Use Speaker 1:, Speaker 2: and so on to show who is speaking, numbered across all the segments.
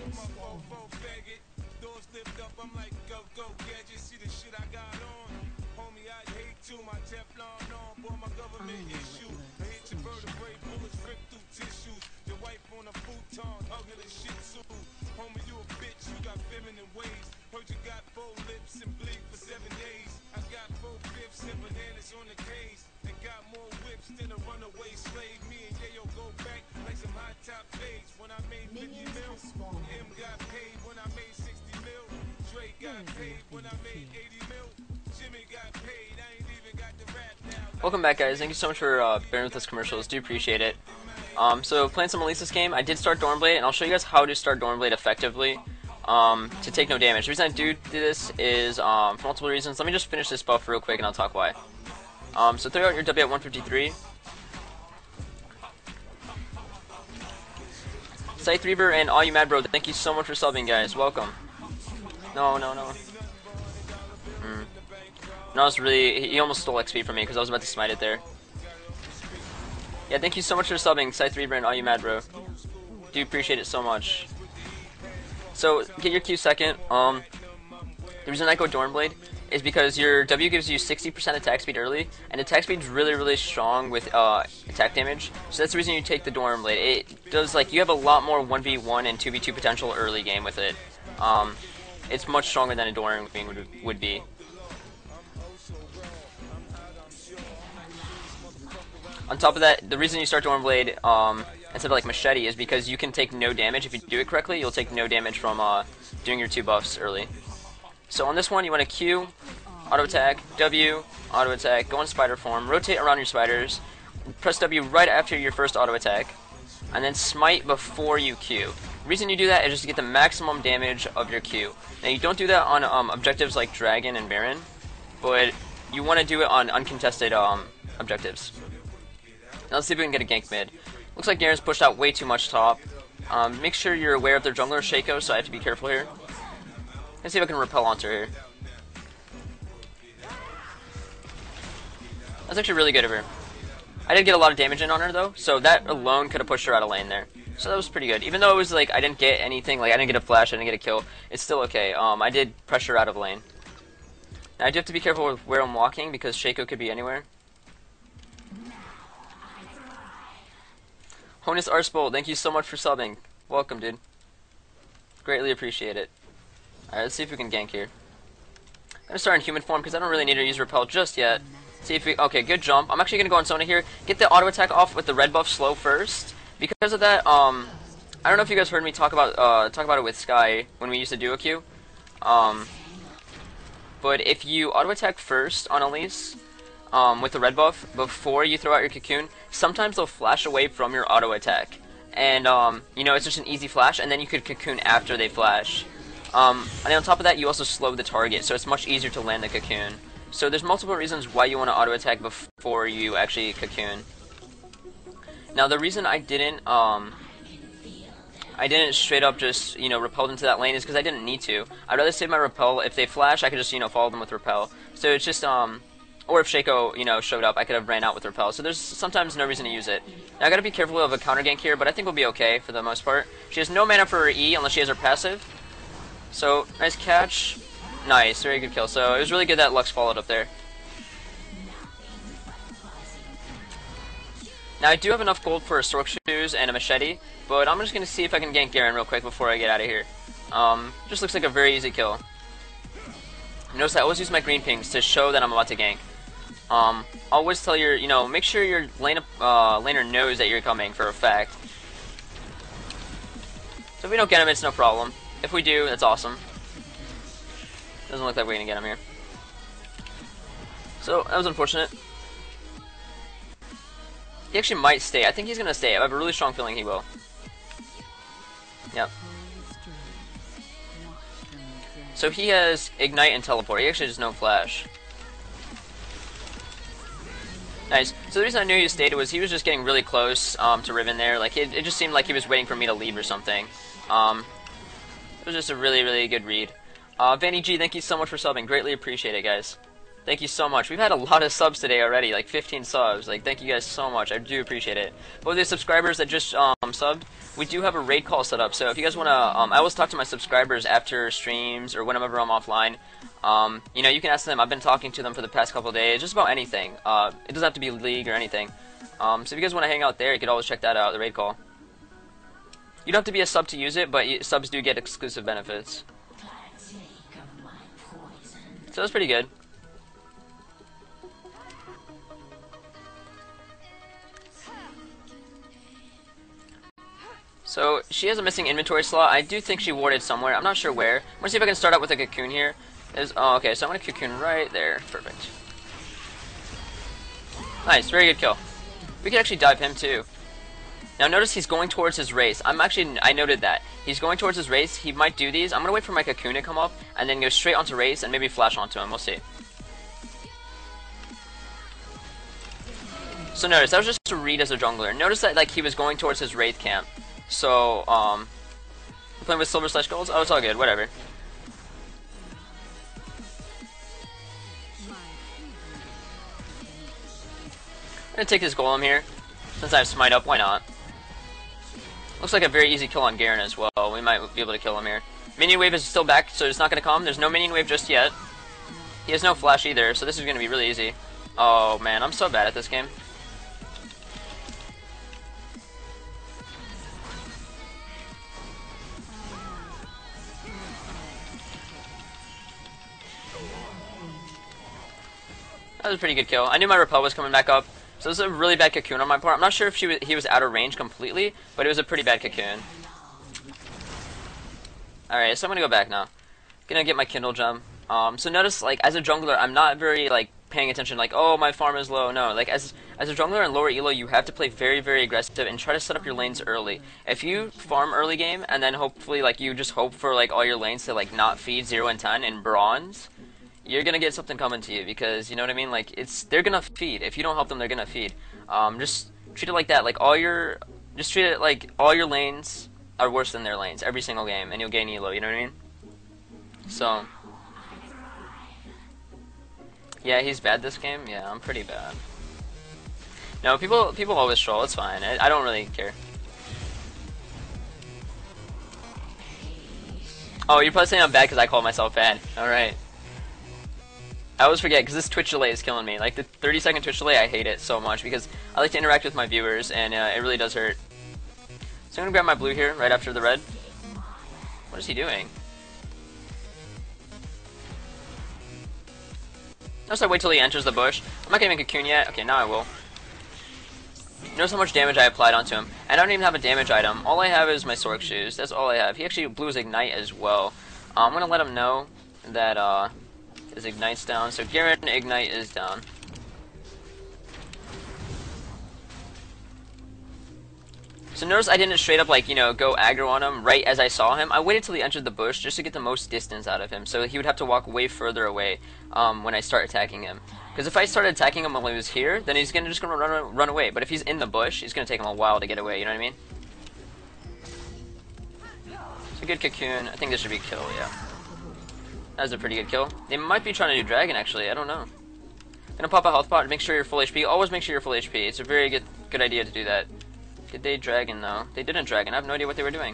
Speaker 1: Welcome back, guys. Thank you so much for bearing with us commercials. Do appreciate it. So playing some Elisa's game, I did start Dornblade, and I'll show you guys how to start Dornblade effectively to take no damage. The reason I do this is for multiple reasons. Let me just finish this buff real quick, and I'll talk why. So throw out your W at 153. Scythe Reaver and All You Mad Bro, thank you so much for subbing, guys. Welcome. No. No, it's really, he almost stole XP from me because I was about to smite it there. Yeah, thank you so much for subbing, Scythe Reaver and All You Mad Bro. Do appreciate it so much. So, get your Q second. The reason I go Dornblade is because your W gives you 60% attack speed early, and attack speed is really strong with attack damage. So that's the reason you take the Dornblade. It does, like, you have a lot more 1v1 and 2v2 potential early game with it. It's much stronger than a Dornblade would be. On top of that, the reason you start Dornblade instead of like Machete is because you can take no damage. If you do it correctly, you'll take no damage from doing your 2 buffs early. So on this one, you want to Q, auto attack, W, auto attack, go in spider form, rotate around your spiders, press W right after your first auto attack, and then smite before you Q. The reason you do that is just to get the maximum damage of your Q. Now you don't do that on objectives like Dragon and Baron, but you want to do it on uncontested objectives. Now let's see if we can get a gank mid. Looks like Garen's pushed out way too much top. Make sure you're aware of their jungler, Shaco, so I have to be careful here. Let's see if I can repel onto her here. That's actually really good of her. I did get a lot of damage in on her though, so that alone could have pushed her out of lane there. So that was pretty good. Even though it was like I didn't get anything, like I didn't get a flash, I didn't get a kill, it's still okay. I did pressure out of lane. Now I do have to be careful with where I'm walking because Shaco could be anywhere. Honus Arspol, thank you so much for subbing. Welcome, dude. Greatly appreciate it. Alright, let's see if we can gank here. I'm gonna start in human form because I don't really need to use repel just yet. See if we, okay, good jump. I'm actually gonna go on Sona here. Get the auto attack off with the red buff slow first. Because of that, I don't know if you guys heard me talk about it with Sky when we used to do a Q. But if you auto attack first on Elise, with the red buff before you throw out your cocoon, sometimes they'll flash away from your auto attack, and you know, it's just an easy flash, and then you could cocoon after they flash. And on top of that, you also slow the target, so it's much easier to land the cocoon. So there's multiple reasons why you want to auto attack before you actually cocoon. Now the reason I didn't straight up just, you know, repel into that lane is because I didn't need to. I'd rather save my repel. If they flash, I could just, you know, follow them with repel. So it's just or if Shaco, you know, showed up, I could have ran out with repel. So there's sometimes no reason to use it. Now I gotta be careful of a counter gank here, but I think we'll be okay for the most part. She has no mana for her E unless she has her passive. So nice catch, nice, very good kill. So it was really good that Lux followed up there. Now I do have enough gold for a Stork Shoes and a Machete, but I'm just gonna see if I can gank Garen real quick before I get out of here. Just looks like a very easy kill. Notice I always use my green pings to show that I'm about to gank. Always tell your, you know, make sure your laner knows that you're coming for a fact. So if we don't get him, it's no problem. If we do, that's awesome. Doesn't look like we're gonna get him here. So that was unfortunate. He actually might stay. I think he's gonna stay. I have a really strong feeling he will. Yep. So he has Ignite and Teleport. He actually has no Flash. Nice. So the reason I knew he stayed was he was just getting really close to Riven there. Like it just seemed like he was waiting for me to leave or something. It was just a really good read. Vanny G, thank you so much for subbing. Greatly appreciate it, guys. Thank you so much. We've had a lot of subs today already, like 15 subs. Like, thank you guys so much. I do appreciate it. Both the subscribers that just subbed, we do have a raid call set up. So if you guys want to, I always talk to my subscribers after streams or whenever I'm offline. You know, you can ask them. I've been talking to them for the past couple of days, just about anything. It doesn't have to be League or anything. So if you guys want to hang out there, you could always check that out, the raid call. You don't have to be a sub to use it, but subs do get exclusive benefits. So that's pretty good. So she has a missing inventory slot. I do think she warded somewhere. I'm not sure where. I'm gonna see if I can start out with a cocoon here. Oh, okay, so I'm gonna cocoon right there. Perfect. Nice, very good kill. We can actually dive him too. Now notice he's going towards his race. I noted that. He's going towards his race. He might do these. I'm gonna wait for my cocoon to come up and then go straight onto race and maybe flash onto him. We'll see. So notice, that was just to read as a jungler. Notice that like he was going towards his wraith camp. So, playing with silver/golds? Oh, it's all good, whatever. I'm gonna take this golem here. Since I have smite up, why not? Looks like a very easy kill on Garen as well. We might be able to kill him here. Minion wave is still back, so it's not gonna come. There's no minion wave just yet. He has no flash either, so this is gonna be really easy. Oh man, I'm so bad at this game. That was a pretty good kill. I knew my repel was coming back up, so this is a really bad cocoon on my part. I'm not sure if he was out of range completely, but it was a pretty bad cocoon. Alright, so I'm gonna go back now. Gonna get my Kindle gem. So notice, like, as a jungler, I'm not very, like, paying attention, like, oh, my farm is low. No, like, as a jungler in lower elo, you have to play very, very aggressive and try to set up your lanes early. If you farm early game, and then hopefully, like, you just hope for, like, all your lanes to, like, not feed 0 and 10 in bronze, you're gonna get something coming to you, because, you know what I mean, like, they're gonna feed. If you don't help them, they're gonna feed. Just treat it like that, like, just treat it like all your lanes are worse than their lanes, every single game, and you'll gain elo, you know what I mean? So, yeah, he's bad this game? Yeah, I'm pretty bad. No, people always troll, it's fine, I don't really care. Oh, you're probably saying I'm bad because I call myself bad. Alright. I always forget, because this Twitch delay is killing me. Like, the 30-second Twitch delay, I hate it so much, because I like to interact with my viewers, and it really does hurt. So I'm going to grab my blue here, right after the red. What is he doing? Notice I wait till he enters the bush. I'm not getting a cocoon yet. Okay, now I will. Notice how much damage I applied onto him. And I don't even have a damage item. All I have is my Sorc shoes. That's all I have. He actually blew his ignite as well. I'm going to let him know that, his ignite's down, so Garen ignite is down. So notice I didn't straight up, like, you know, go aggro on him right as I saw him. I waited till he entered the bush just to get the most distance out of him, so he would have to walk way further away when I start attacking him. Because if I started attacking him while he was here, then he's just gonna run away. But if he's in the bush, it's gonna take him a while to get away. You know what I mean? It's a good cocoon. I think this should be a kill. Yeah. That's a pretty good kill. They might be trying to do dragon, actually. I don't know. Gonna pop a health pot. Make sure you're full HP. Always make sure you're full HP. It's a very good idea to do that. Did they dragon, though? They didn't dragon. I have no idea what they were doing.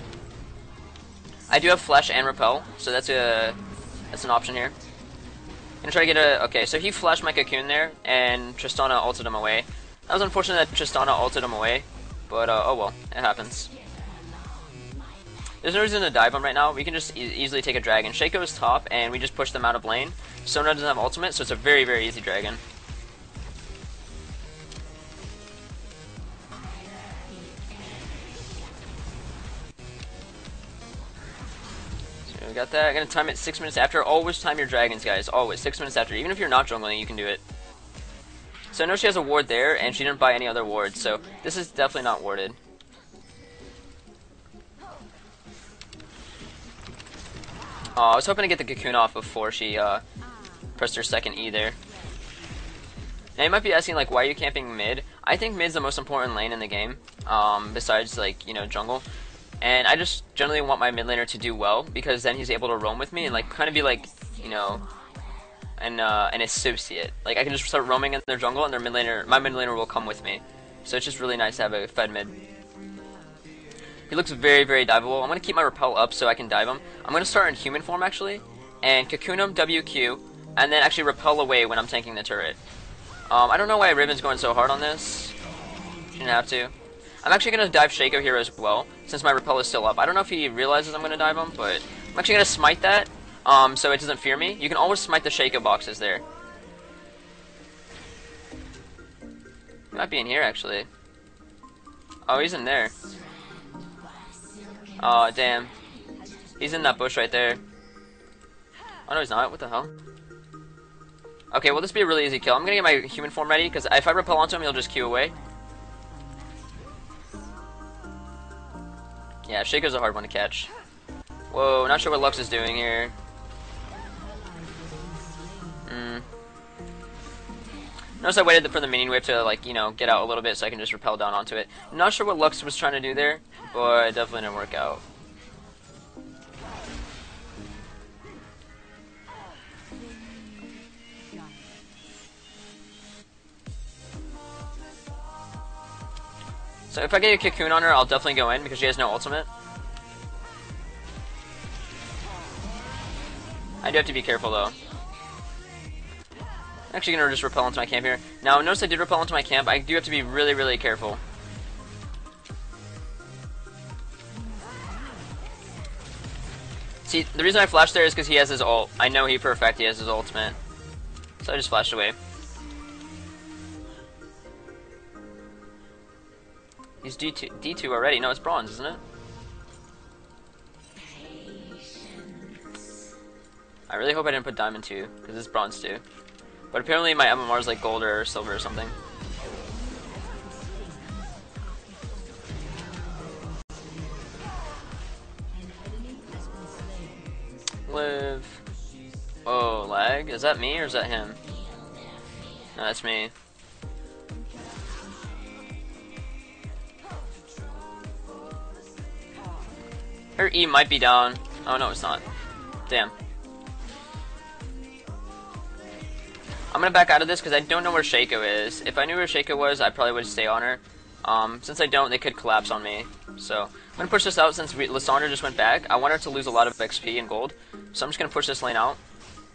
Speaker 1: I do have flash and repel, so that's an option here. Gonna try to get a... Okay, so he flashed my cocoon there, and Tristana ulted him away. That was unfortunate that Tristana ulted him away, but oh well. It happens. There's no reason to dive him right now. We can just easily take a dragon. Shaco is top, and we just push them out of lane. Sona doesn't have ultimate, so it's a very, very easy dragon. So we got that. I'm going to time it 6 minutes after. Always time your dragons, guys. Always. 6 minutes after. Even if you're not jungling, you can do it. So I know she has a ward there, and she didn't buy any other wards, so this is definitely not warded. I was hoping to get the cocoon off before she pressed her second E there. Now you might be asking, like, why are you camping mid? I think mid's the most important lane in the game, besides, like, you know, jungle. And I just generally want my mid laner to do well, because then he's able to roam with me and, like, kind of be like, you know, an associate. Like, I can just start roaming in their jungle, and my mid laner will come with me. So it's just really nice to have a fed mid. He looks very, very diveable. I'm going to keep my repel up so I can dive him. I'm going to start in human form, actually, and cocoon him, WQ, and then actually repel away when I'm tanking the turret. I don't know why Riven's going so hard on this. Didn't have to. I'm actually going to dive Shaco here as well, since my repel is still up. I don't know if he realizes I'm going to dive him, but I'm actually going to smite that, so it doesn't fear me. You can always smite the Shaco boxes there. He might be in here, actually. Oh, he's in there. Oh, damn. He's in that bush right there. Oh, no, he's not. What the hell? Okay, well, this will be a really easy kill. I'm going to get my human form ready, because if I repel onto him, he'll just Q away. Yeah, Shaco's a hard one to catch. Whoa, not sure what Lux is doing here. Notice I waited for the minion wave to, like, you know, get out a little bit so I can just repel down onto it. Not sure what Lux was trying to do there, but it definitely didn't work out. So if I get a cocoon on her, I'll definitely go in because she has no ultimate. I do have to be careful though. I'm actually going to just repel into my camp here. Now notice I did repel into my camp. I do have to be really, really careful. See, the reason I flashed there is because he has his ult. I know he for a fact he has his ultimate. So I just flashed away. He's D2 already. No, it's bronze, isn't it? I really hope I didn't put diamond 2, because it's bronze 2. But apparently my MMR is like gold or silver or something. Live. Oh, lag? Is that me or is that him? No, that's me. Her E might be down. Oh no, it's not. Damn. I'm gonna back out of this because I don't know where Shaco is. If I knew where Shaco was, I probably would stay on her. Since I don't, they could collapse on me. So I'm gonna push this out since Lissandra just went back. I want her to lose a lot of XP and gold, so I'm just gonna push this lane out.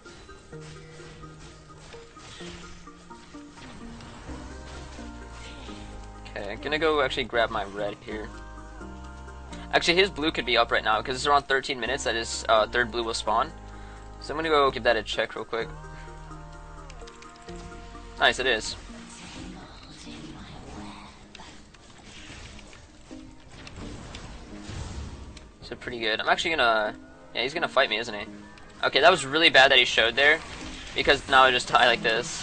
Speaker 1: Okay, I'm gonna go actually grab my red here. Actually, his blue could be up right now because it's around 13 minutes that his third blue will spawn. So I'm gonna go give that a check real quick. Nice, it is. So pretty good. I'm actually gonna... Yeah, he's gonna fight me, isn't he? Okay, that was really bad that he showed there, because now I just die like this.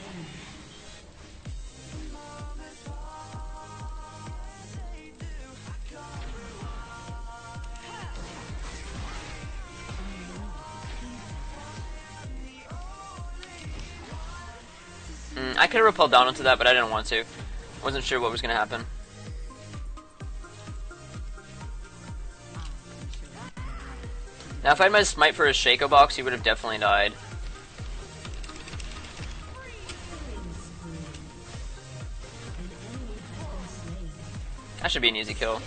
Speaker 1: I could have repelled down into that, but I didn't want to. I wasn't sure what was gonna happen. Now, if I had my smite for his Shaco box, he would have definitely died. That should be an easy kill.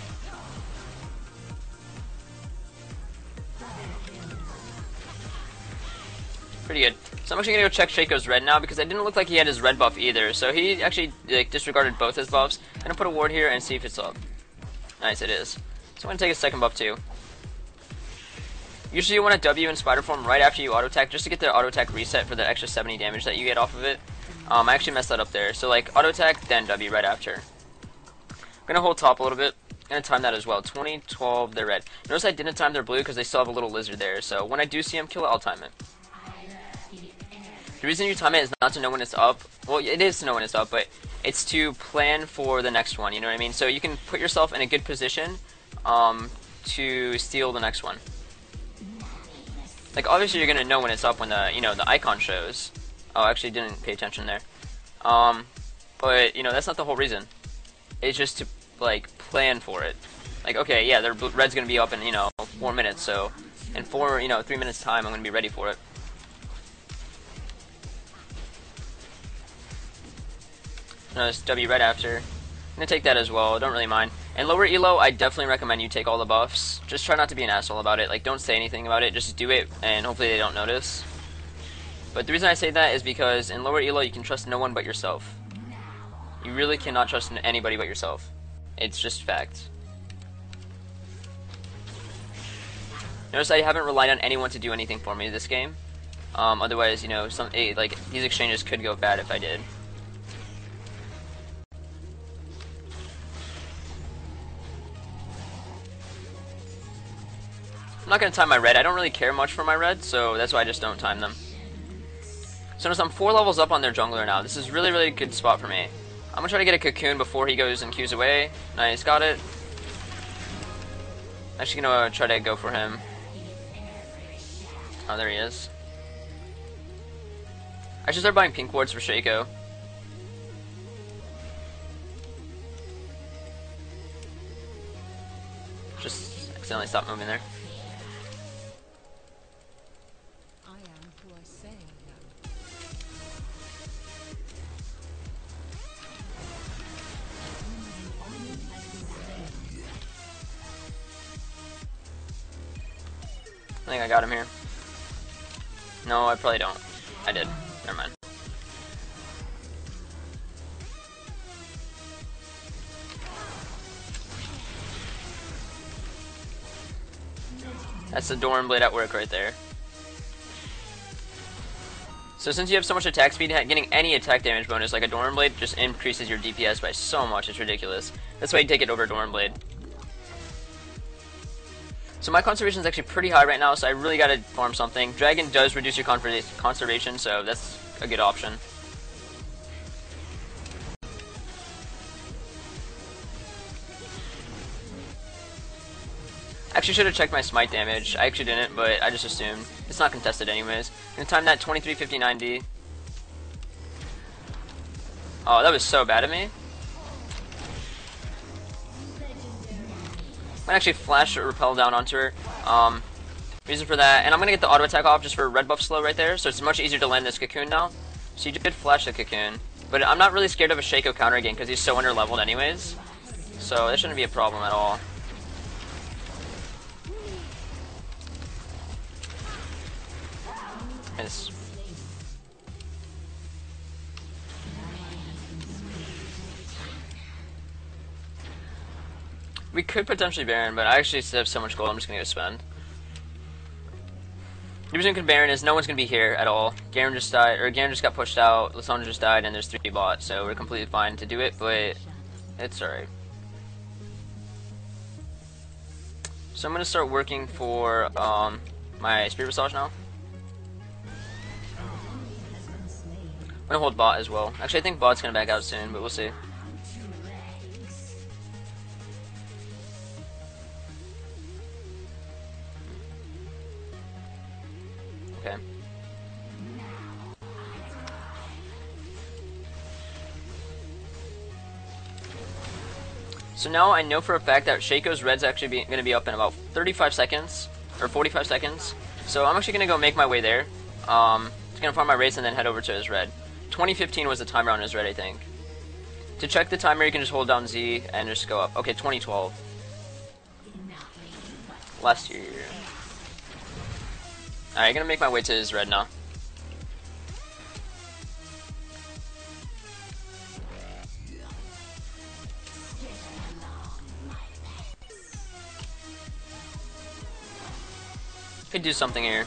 Speaker 1: Pretty good. So I'm actually gonna go check Shaco's red now because it didn't look like he had his red buff either. So he actually disregarded both his buffs. I'm gonna put a ward here and see if it's up. Nice, it is. So I'm gonna take a second buff too. Usually you want to W in spider form right after you auto attack just to get the auto attack reset for the extra 70 damage that you get off of it. I actually messed that up there. So like auto attack then W right after. I'm gonna hold top a little bit. I'm gonna time that as well. 20, 12, they're red. Notice I didn't time their blue because they still have a little lizard there. So when I do see him kill it, I'll time it. The reason you time it is not to know when it's up. Well, it is to know when it's up, but it's to plan for the next one. You know what I mean? So you can put yourself in a good position to steal the next one. Like obviously you're gonna know when it's up when the the icon shows. Oh, I actually didn't pay attention there. But that's not the whole reason. It's just to like plan for it. Like okay, yeah, their red's gonna be up in 4 minutes. So in 3 minutes time, I'm gonna be ready for it. No, it's W right after. I'm gonna take that as well. Don't really mind. And lower elo, I definitely recommend you take all the buffs. Just try not to be an asshole about it. Like, don't say anything about it. Just do it, and hopefully they don't notice. But the reason I say that is because in lower elo, you can trust no one but yourself. You really cannot trust anybody but yourself. It's just fact. Notice I haven't relied on anyone to do anything for me this game. Otherwise, you know, like these exchanges could go bad if I did. I'm not going to time my red. I don't really care much for my red, so that's why I just don't time them. So notice I'm 4 levels up on their jungler now. This is really, really good spot for me. I'm going to try to get a cocoon before he goes and Qs away. Nice, got it. Actually going to try to go for him. Oh, there he is. I should start buying pink wards for Shaco. Just accidentally stopped moving there. I think I got him here. No, I probably don't. I did. Never mind. That's the Doran Blade at work right there. So since you have so much attack speed, getting any attack damage bonus like a Doran Blade just increases your DPS by so much, it's ridiculous. That's why you take it over Doran Blade. So my conservation is actually pretty high right now, so I really gotta farm something. Dragon does reduce your conservation, so that's a good option. Actually should have checked my smite damage. I actually didn't, but I just assumed. It's not contested anyways. I'm gonna time that 2359D. Oh, that was so bad of me. I'm gonna actually flash or repel down onto her. Reason for that, and I'm gonna get the auto attack off just for red buff slow right there, so it's much easier to land this cocoon now. So you did flash the cocoon, but I'm not really scared of a Shaco counter again because he's so under leveled anyways. So that shouldn't be a problem at all. Nice. We could potentially Baron, but I actually still have so much gold, I'm just gonna go spend. The reason we can Baron is no one's gonna be here at all. Garen just died, or Garen just got pushed out, Lissandra just died, and there's 3 bots, so we're completely fine to do it, but it's alright. So I'm gonna start working for my Spirit Visage now. I'm gonna hold bot as well. Actually, I think bot's gonna back out soon, but we'll see. Okay. So now I know for a fact that Shaco's red's actually going to be up in about 35 seconds, or 45 seconds. So I'm actually going to go make my way there. Just going to farm my race and then head over to his red. 2015 was the timer on his red, I think. To check the timer, you can just hold down Z and just go up. Okay, 2012. Last year. Alright, gonna make my way to his red now. Could do something here.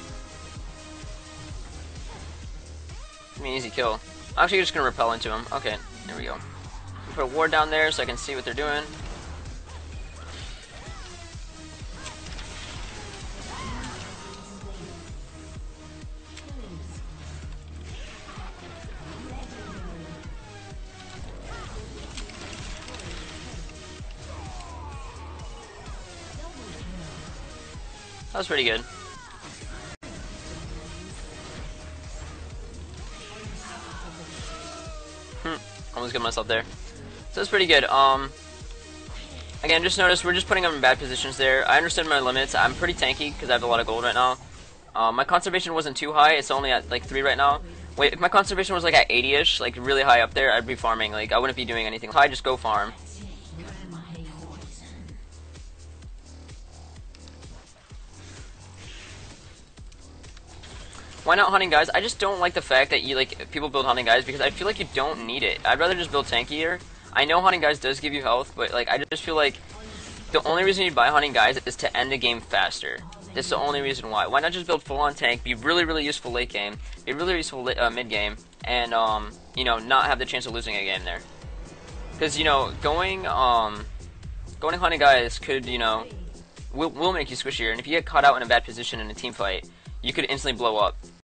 Speaker 1: I mean, easy kill. I'm actually just gonna repel into him. Okay, there we go. Put a ward down there so I can see what they're doing. That was pretty good. Almost got myself there. So that's pretty good. Again, just notice we're just putting them in bad positions there. I understand my limits. I'm pretty tanky because I have a lot of gold right now. My conservation wasn't too high. It's only at like 3 right now. Wait, if my conservation was like at 80-ish, like really high up there, I'd be farming. Like I wouldn't be doing anything high. Just go farm. Why not Hunting Guys? I just don't like the fact that you like people build Hunting Guys because I feel like you don't need it. I'd rather just build tankier. I know Hunting Guys does give you health, but like I just feel like the only reason you buy Hunting Guys is to end the game faster. That's the only reason why. Why not just build full on tank, be really useful late game, be really useful mid game, and you know, not have the chance of losing a game there. Because you know, going Hunting Guys could, you know, will make you squishier, and if you get caught out in a bad position in a team fight, you could instantly blow up.